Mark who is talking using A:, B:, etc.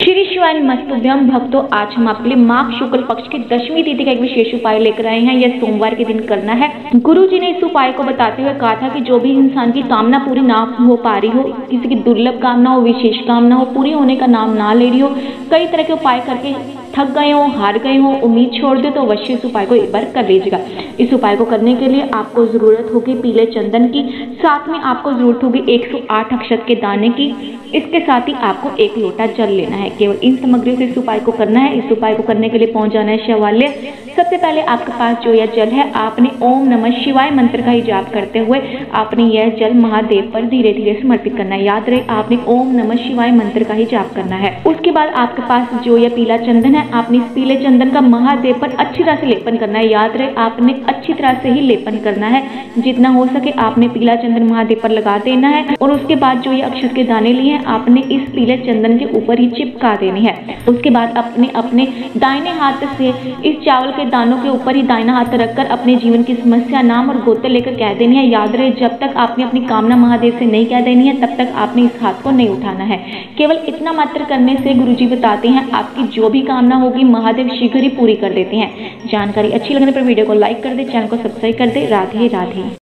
A: श्री शिवाय नमस्तुभ्यम भक्तों, आज हम आपके लिए माघ शुक्ल पक्ष की दशमी तिथि का एक विशेष उपाय लेकर आए हैं। यह सोमवार के दिन करना है। गुरु जी ने इस उपाय को बताते हुए कहा था कि जो भी इंसान की कामना पूरी ना हो पा रही हो, किसी की दुर्लभ कामना हो, विशेष कामना हो, पूरी होने का नाम ना ले रही हो, कई तरह के उपाय करके थक गए हो, हार गए हो, उम्मीद छोड़ दे, तो अवश्य इस उपाय को एक बार कर लीजिएगा। इस उपाय को करने के लिए आपको जरूरत होगी पीले चंदन की, साथ में आपको जरूरत होगी 108 अक्षत के दाने की। इसके साथ ही आपको 1 लोटा जल लेना है। केवल इन सामग्रियों से इस उपाय को करना है। इस उपाय को करने के लिए पहुंच जाना है शिवालय। सबसे पहले आपके पास जो यह जल है, आपने ओम नमः शिवाय मंत्र का ही जाप करते हुए आपने यह जल महादेव पर धीरे धीरे समर्पित करना है। याद रहे, आपने ओम नमः शिवाय मंत्र का ही जाप करना है। उसके बाद आपके पास जो यह पीला चंदन है, आपने इस पीले चंदन का महादेव पर अच्छी तरह से लेपन करना है। याद रहे, आपने अच्छी तरह से ही लेपन करना है। जितना हो सके आपने पीला चंदन महादेव पर लगा देना है। और उसके बाद जो ये अक्षत के दाने लिए हैं, आपने इस पीले चंदन के ऊपर ही चिपका देनी है। उसके बाद अपने दाहिने हाथ से इस चावल के दानों के ऊपर ही दाहिना हाथ रखकर अपने जीवन की समस्या, नाम और गोते लेकर कह देनी है। याद रहे, जब तक आपने अपनी कामना महादेव से नहीं कह देनी है, तब तक आपने इस हाथ को नहीं उठाना है। केवल इतना मात्र करने से गुरुजी बताते हैं आपकी जो भी कामना होगी महादेव शीघ्र ही पूरी कर देते हैं। जानकारी अच्छी लगने पर वीडियो को लाइक कर दे, चैनल को सब्सक्राइब कर दे। राधे राधे।